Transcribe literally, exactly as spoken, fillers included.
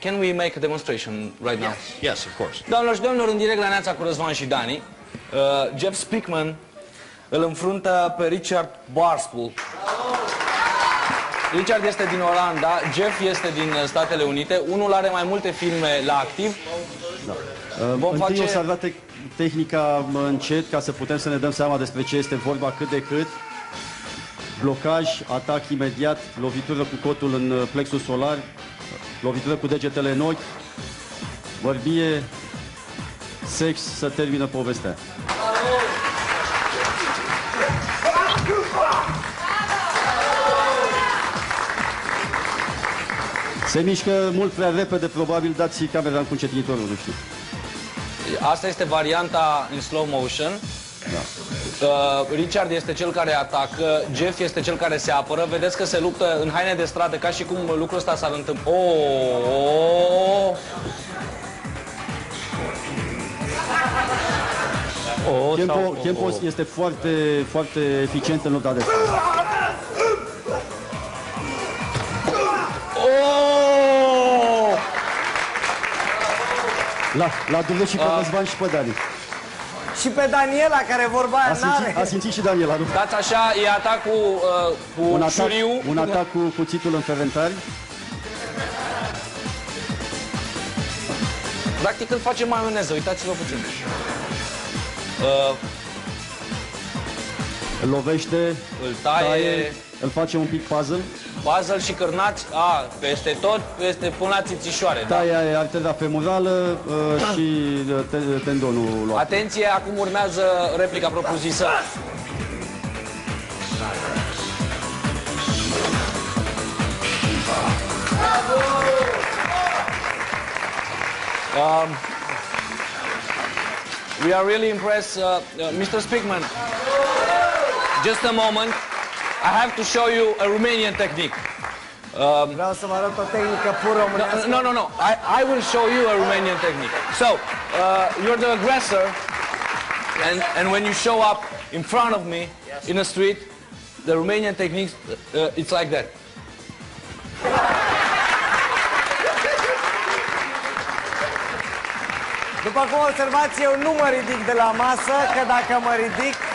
can we make a demonstration right now? Yes, yes, of course. Doamnelor și domnilor, în direct la Neața cu Răzvan și Dani, uh, Jeff Speakman îl înfruntă pe Richard Barspool. Richard este din Olanda, Jeff este din Statele Unite. Unul are mai multe filme la activ. Da. Uh, întâi face... o să arate tehnica încet, ca să putem să ne dăm seama despre ce este vorba cât de cât. Blocaj, atac imediat, lovitură cu cotul în plexul solar, lovitură cu degetele în ochi, bărbie, sex, să termină povestea. Se mișcă mult prea repede, probabil dați camera în concetinitorul, nu știu. Asta este varianta în slow motion. Da. Uh, Richard este cel care atacă, Jeff este cel care se apără. Vedeți că se luptă în haine de stradă, ca și cum lucrul ăsta s-ar întâmpla. Oh! Oh, Tempo, sau, tempo oh. este foarte, foarte eficient în lupta de stradă. Oh! La, la Dumnezeu și pe uh. Răzvan și pe Dani. Și pe Daniela, care vorba aia n-are. A simțit și Daniela, nu? Dați așa, e atac cu, uh, cu un atac, șuriu. Un atac cu cuțitul în ferentari. Practic îl face maioneză, uitați-vă puțin. Uh, îl lovește, îl taie, taie, îl face un pic puzzle. Puzzle și cârnați, a, peste tot, peste până la țițișoare. Taie da? artera femorală uh, și te, tendonul luat. Atenție, acum urmează replica propriu-zisă. Um, we are really impressed, uh, uh, mister Speakman. Just a moment. I have to show you a Romanian technique. Um, Vreau să vă arăt o tehnică pur românească. No, no, no. I, I will show you a Romanian technique. So, uh, you're the aggressor, and, and when you show up in front of me yes. in the street, the Romanian technique, uh, it's like that. După cum observați, eu nu mă ridic de la masă, că dacă mă ridic,